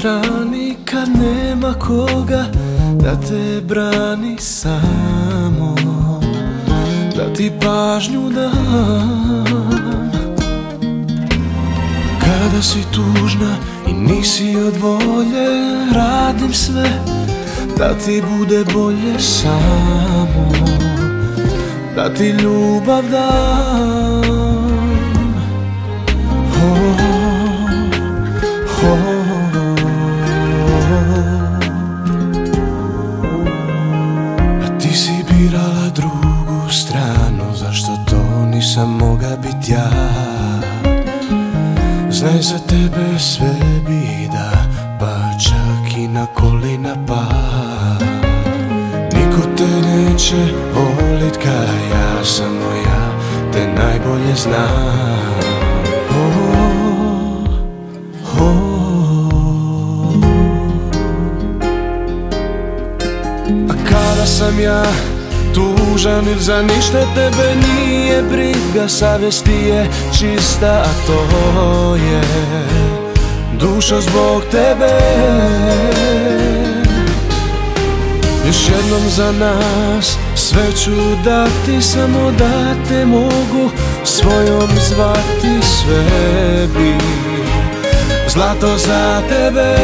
strani kad nema koga da te brani samo, da ti pažnju dam. Kada si tužna i nisi od volje, radim sve da ti bude bolje samo, da ti ljubav dam. A ti si birala drugu stranu, zašto to nisam moga bit ja? Znaj, za tebe sve bi da, pa čak i na kolina pad. Niko te neće volit ka ja, samo ja te najbolje znam. A kada sam ja tužan ili za ništa tebe nije briga, savjest ti je čista, a to je dušo zbog tebe. Još jednom za nas sve ću dati, samo da te mogu svojom zvati. Sve bi zlato za tebe.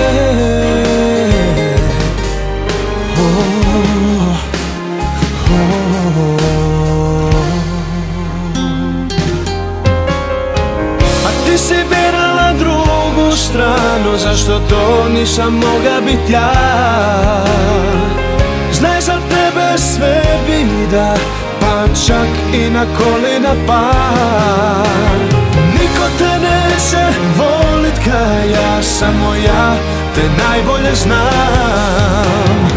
A ti si birala drugu stranu, zašto to nisam moga bit ja? Znaj, za tebe sve bi da, pa čak i na kolina pad. Niko te neće volit ka ja, samo ja te najbolje znam.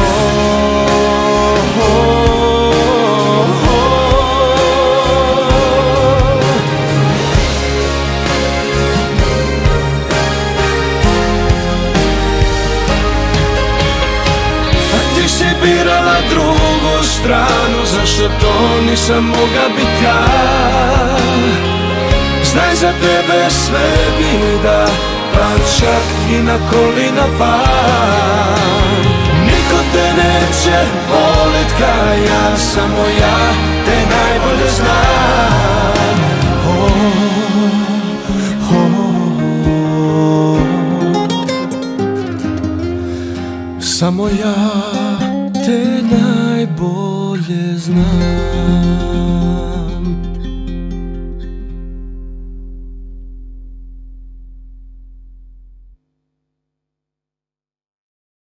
Ti si birala drugu stranu, zašto to nisam moga bit ja? Znaj, za tebe sve bi da, pa čak i na kolina pad. Niko te neće volit ka ja, samo ja te najbolje znam. Samo ja te najbolje znam.